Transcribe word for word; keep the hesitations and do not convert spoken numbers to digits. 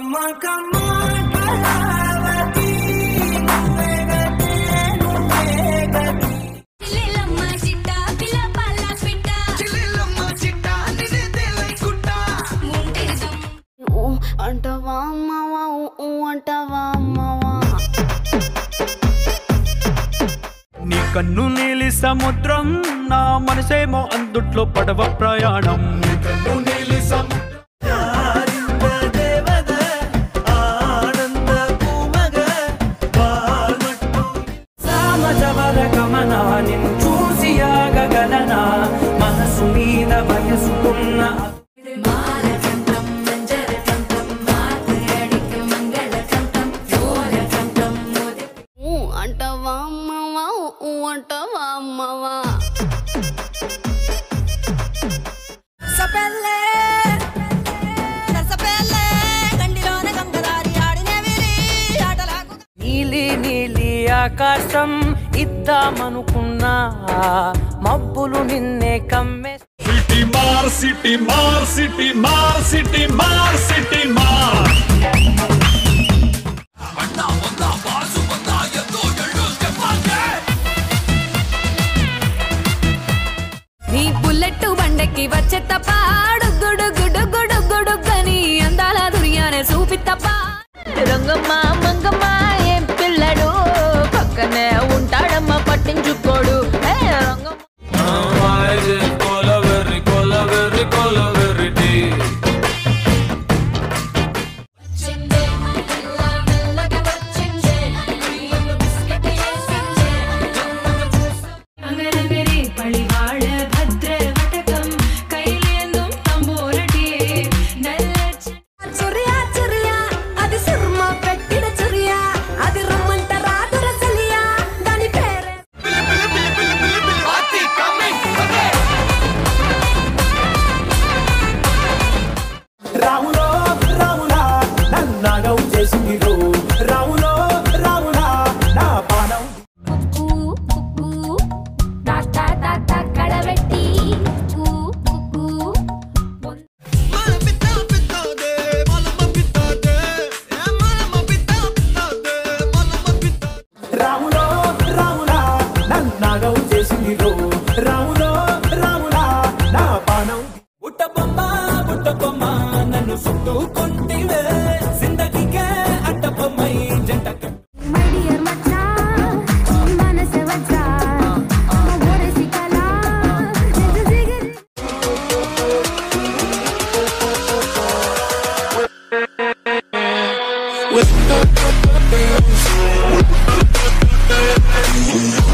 అంటవా అమ్మవా అంటవా అమ్మవా నీ కన్ను నీలి సముద్రం నా మనసేమో అందుట్లో పడవ ప్రయాణం నీ కన్ను నీలి సముద్రం నిన్ను చూసి ఆగగలనా మనసు మీద వయసుకున్న అంటవా అమ్మవా అంటవా అమ్మవా నీలి నీలి ఆకాశం ఇద్దామనుకున్నా మబ్బులు నిన్నే కమ్మే సిటీ మార్ సిటీ మార్ సిటీ మార్ సిటీ మార్ సిటీ మార్ నీ బుల్లెట్ బండకి వచ్చే తప్ప గుడు గుడు గుడు గుడు గని అందాల దుర్యానే చూపి తప్ప రంగమ్మ మంగమ్మ ఏం పిల్లడు పక్కనే ఉంటాడమ్మ పట్టించుకోడు రంగమ్మ with